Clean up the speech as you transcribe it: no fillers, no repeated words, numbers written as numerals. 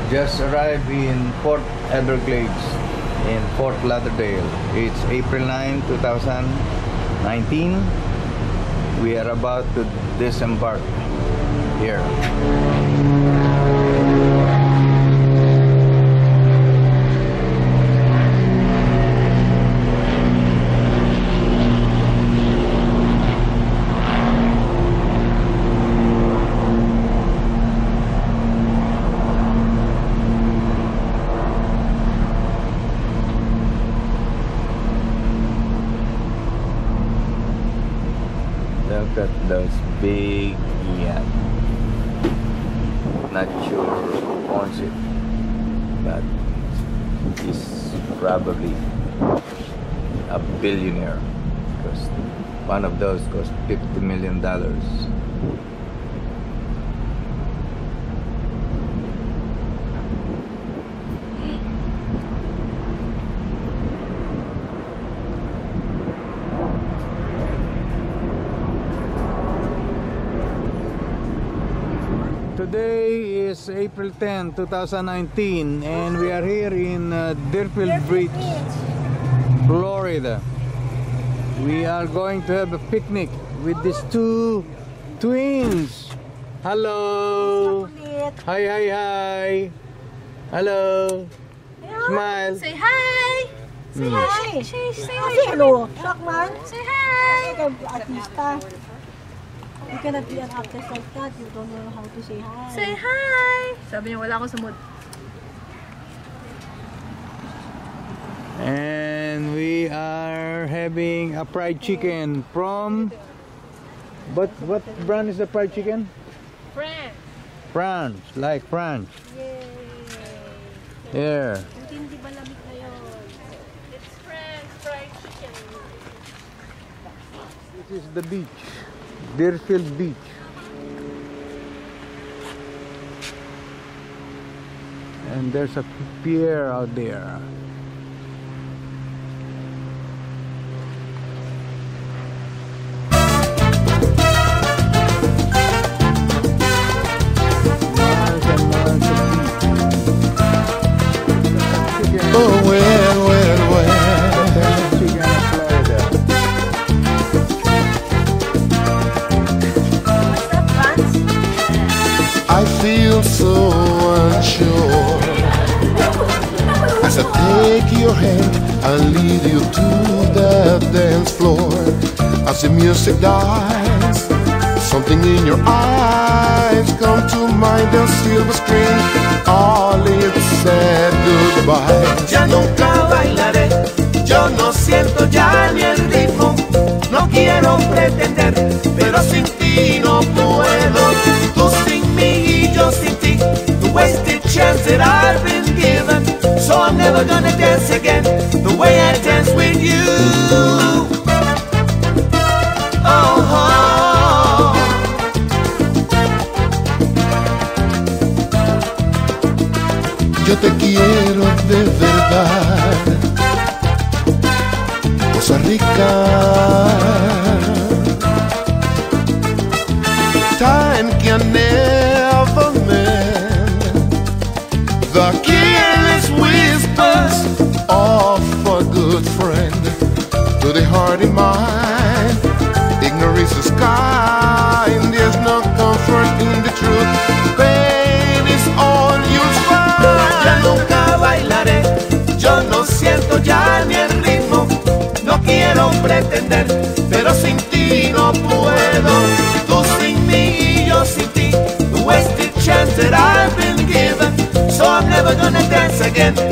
Just arrived in Port Everglades in Fort Lauderdale. It's April 9, 2019. We are about to disembark here. Look at those big yachts. Not sure who owns it, but he's probably a billionaire because one of those cost $50 million. Today is April 10, 2019, and we are here in Deerfield Beach, Florida. We are going to have a picnic with these two twins. Hello. Hi, hi, hi. Hello. Smile. Say hi. Say hi. Say hi. Hello. Shock man. Say hi. Artista. You cannot be an actress like that. You don't know how to say hi. Say hi. Sabi niya wala akong sa mood. And we are having a fried chicken from what brand is the fried chicken? France. France, like France. Yay. Here. Hindi ba lamig na yun? It's France fried chicken. This is the beach, Deerfield Beach. And there's a pier out there. Miles and miles of beach. Oh, well, well, well. Chicken of Florida. What's that, France? I feel so unsure as I take your hand and lead you to the dance floor. As the music dies, something in your eyes come to mind, the silver screen, all it said goodbye. Ya nunca bailaré, yo no siento ya ni el ritmo. No quiero pretender, pero sin ti no puedo. Tú sin mí y yo sin ti, the wasted chance that I've been given. So I'm never gonna dance again the way I dance with you. Oh, oh. Yo te quiero de verdad, Costa Rica. Time can never mend the careless whispers of a good friend. To the heart and mind, ignorance is kind. There's no comfort in the truth. Pain is all you'll Ya find. nunca bailaré, yo no siento ya ni el ritmo. No quiero pretender, pero sin ti no puedo. Tú sin mí y yo sin ti, the wasted chance that I've been given. So I'm never gonna dance again